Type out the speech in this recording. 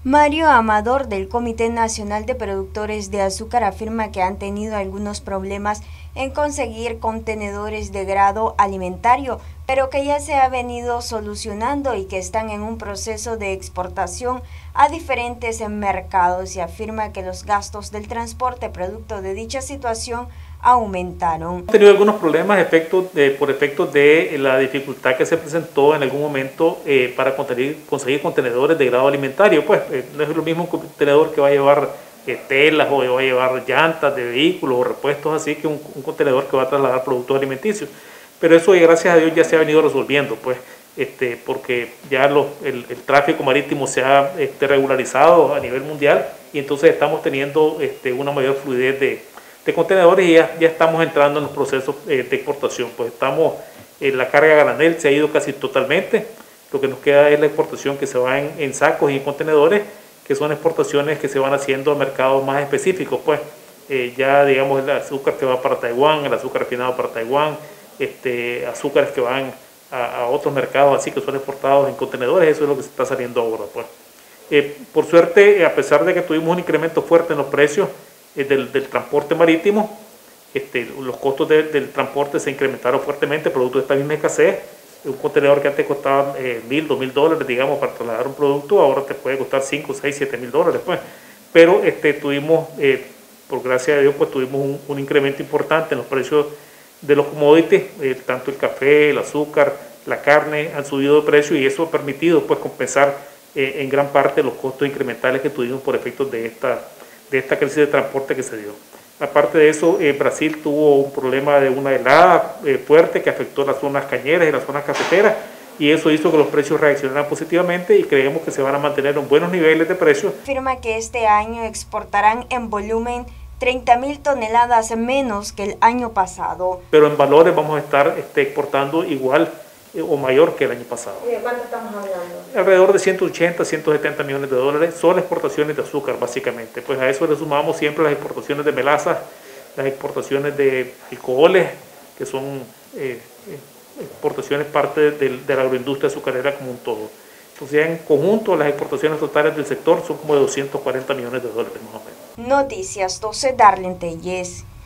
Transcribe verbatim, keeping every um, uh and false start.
Mario Amador del Comité Nacional de Productores de Azúcar afirma que han tenido algunos problemas en conseguir contenedores de grado alimentario, pero que ya se ha venido solucionando y que están en un proceso de exportación a diferentes mercados, y afirma que los gastos del transporte producto de dicha situación aumentaron. Hemos tenido algunos problemas efectos de, por efecto de la dificultad que se presentó en algún momento eh, para conseguir, conseguir contenedores de grado alimentario. Pues eh, no es lo mismo un contenedor que va a llevar eh, telas o va a llevar llantas de vehículos o repuestos así que un, un contenedor que va a trasladar productos alimenticios. Pero eso, gracias a Dios, ya se ha venido resolviendo, pues, este, porque ya los, el, el tráfico marítimo se ha este, regularizado a nivel mundial, y entonces estamos teniendo este, una mayor fluidez de de contenedores, y ya, ya estamos entrando en los procesos eh, de exportación. Pues estamos, en la carga granel se ha ido casi totalmente, lo que nos queda es la exportación que se va en, en sacos y en contenedores, que son exportaciones que se van haciendo a mercados más específicos. Pues eh, ya digamos el azúcar que va para Taiwán, el azúcar refinado para Taiwán, este, azúcares que van a, a otros mercados así que son exportados en contenedores. Eso es lo que se está saliendo ahora. Pues eh, por suerte, a pesar de que tuvimos un incremento fuerte en los precios Del, del transporte marítimo, este, los costos de, del transporte se incrementaron fuertemente producto de esta misma escasez. Un contenedor que antes costaba eh, mil, dos mil dólares, digamos, para trasladar un producto, ahora te puede costar cinco, seis, siete mil dólares. Pues. Pero este, tuvimos, eh, por gracia de Dios, pues tuvimos un, un incremento importante en los precios de los commodities, eh, tanto el café, el azúcar, la carne han subido de precio, y eso ha permitido pues compensar eh, en gran parte los costos incrementales que tuvimos por efectos de esta de esta crisis de transporte que se dio. Aparte de eso, eh, Brasil tuvo un problema de una helada eh, fuerte que afectó las zonas cañeras y las zonas cafeteras, y eso hizo que los precios reaccionaran positivamente, y creemos que se van a mantener en buenos niveles de precios. Afirma que este año exportarán en volumen treinta mil toneladas menos que el año pasado. Pero en valores vamos a estar este, exportando igual eh, o mayor que el año pasado. ¿Y de cuánto estamos hablando? Alrededor de ciento ochenta, ciento setenta millones de dólares son exportaciones de azúcar, básicamente. Pues a eso le sumamos siempre las exportaciones de melaza, las exportaciones de alcoholes, que son eh, exportaciones parte de, de la agroindustria azucarera como un todo. Entonces, en conjunto, las exportaciones totales del sector son como de doscientos cuarenta millones de dólares más o menos. Noticias doce, Darlene Telles.